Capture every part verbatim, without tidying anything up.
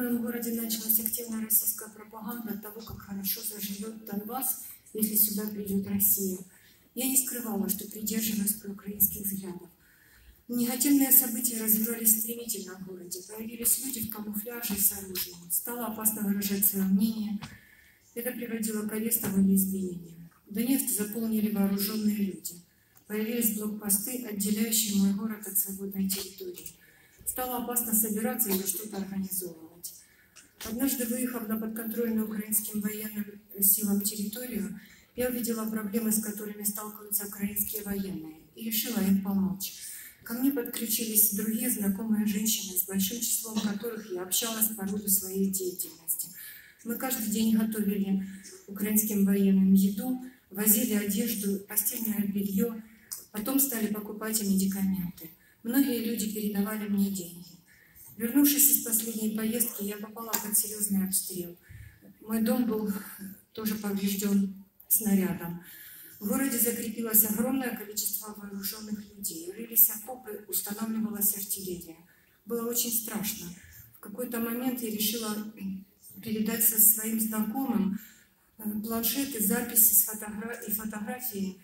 моем городе началась активная российская пропаганда того, как хорошо заживет Донбасс, если сюда придет Россия. Я не скрывала, что придерживаюсь проукраинских взглядов. Негативные события развивались стремительно в городе. Появились люди в камуфляже и с оружием. Стало опасно выражать свое мнение. Это приводило к арестам или избиениям. Донецк заполнили вооруженные люди. Появились блокпосты, отделяющие мой город от свободной территории. Стало опасно собираться или что-то организовывать. Однажды, выехав на подконтрольную украинским военным силам территорию, я увидела проблемы, с которыми сталкиваются украинские военные, и решила им помочь. Ко мне подключились другие знакомые женщины, с большим числом которых я общалась по роду своей деятельности. Мы каждый день готовили украинским военным еду, возили одежду, постельное белье, потом стали покупать и медикаменты. Многие люди передавали мне деньги. Вернувшись из последней поездки, я попала под серьезный обстрел. Мой дом был тоже поврежден снарядом. В городе закрепилось огромное количество вооруженных людей. Рылись окопы, устанавливалась артиллерия. Было очень страшно. В какой-то момент я решила передать со своим знакомым планшеты, записи с фотогра... и фотографии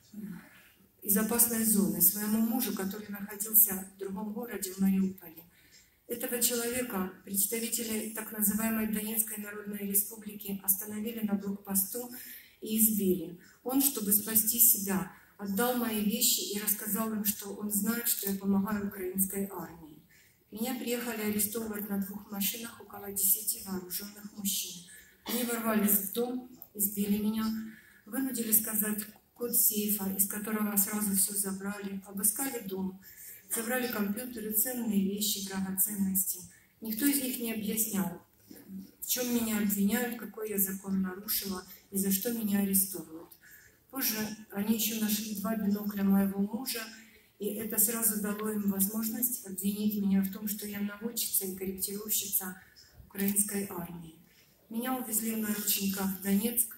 из опасной зоны своему мужу, который находился в другом городе, в Мариуполе. Этого человека представители так называемой Донецкой Народной Республики остановили на блокпосту и избили. Он, чтобы спасти себя, отдал мои вещи и рассказал им, что он знает, что я помогаю украинской армии. Меня приехали арестовывать на двух машинах около десяти вооруженных мужчин. Они ворвались в дом, избили меня, вынудили сказать код сейфа, из которого сразу все забрали, обыскали дом, забрали компьютеры, ценные вещи, драгоценности. Никто из них не объяснял, в чем меня обвиняют, какой я закон нарушила и за что меня арестовывают. Позже они еще нашли два бинокля моего мужа, и это сразу дало им возможность обвинить меня в том, что я наводчица и корректировщица украинской армии. Меня увезли в наручниках в Донецк.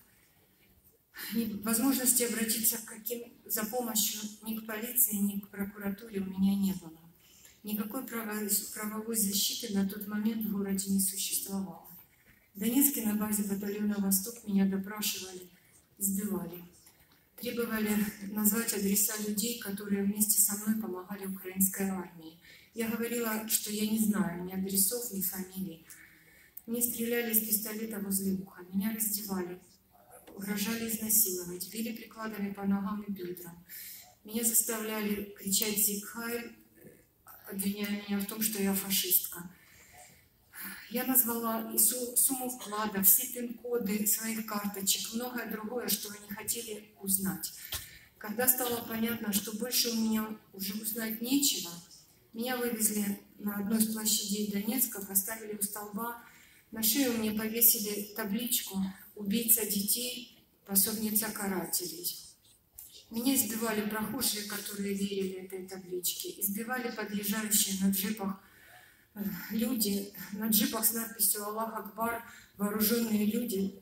Возможности обратиться к каким, за помощью ни к полиции, ни к прокуратуре у меня не было. Никакой правовой, правовой защиты на тот момент в городе не существовало. В Донецке на базе батальона «Восток» меня допрашивали, избивали. Требовали назвать адреса людей, которые вместе со мной помогали украинской армии. Я говорила, что я не знаю ни адресов, ни фамилий. Мне стреляли из пистолета возле уха, меня раздевали, угрожали изнасиловать, били прикладами по ногам и бедрам. Меня заставляли кричать «Зиг Хайль», обвиняя меня в том, что я фашистка. Я назвала и сумму вклада, все пин-коды своих карточек, многое другое, что вы не хотели узнать. Когда стало понятно, что больше у меня уже узнать нечего, меня вывезли на одной из площадей Донецка, поставили у столба, на шею мне повесили табличку «Убийца детей, пособница карателей». Меня избивали прохожие, которые верили этой табличке, избивали подъезжающие на джипах люди, на джипах с надписью «Аллах Акбар», вооруженные люди.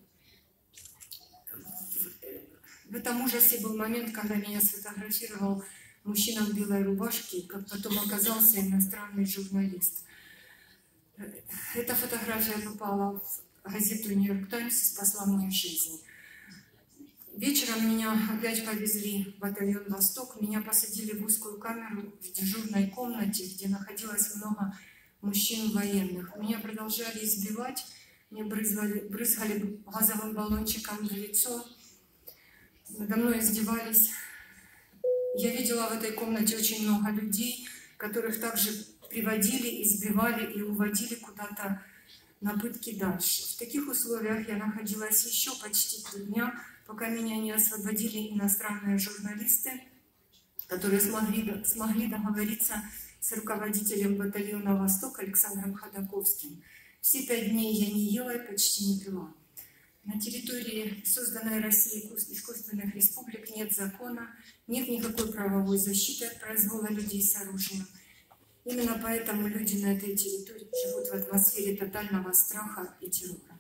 В этом ужасе был момент, когда меня сфотографировал мужчина в белой рубашке, как потом оказался иностранный журналист. Эта фотография попала в газету «Нью-Йорк Таймс» и спасла мне жизнь. Вечером меня опять повезли в батальон «Восток». Меня посадили в узкую камеру в дежурной комнате, где находилось много мужчин военных. Меня продолжали избивать, мне брызгали, брызгали газовым баллончиком в лицо, надо мной издевались. Я видела в этой комнате очень много людей, которых также приводили, избивали и уводили куда-то на пытки дальше. В таких условиях я находилась еще почти три дня, пока меня не освободили иностранные журналисты, которые смогли, смогли договориться с руководителем батальона «Восток» Александром Ходаковским. Все пять дней я не ела и почти не пила. На территории созданной Россией искусственных республик нет закона, нет никакой правовой защиты от произвола людей с оружием. Именно поэтому люди на этой территории живут в атмосфере тотального страха и террора.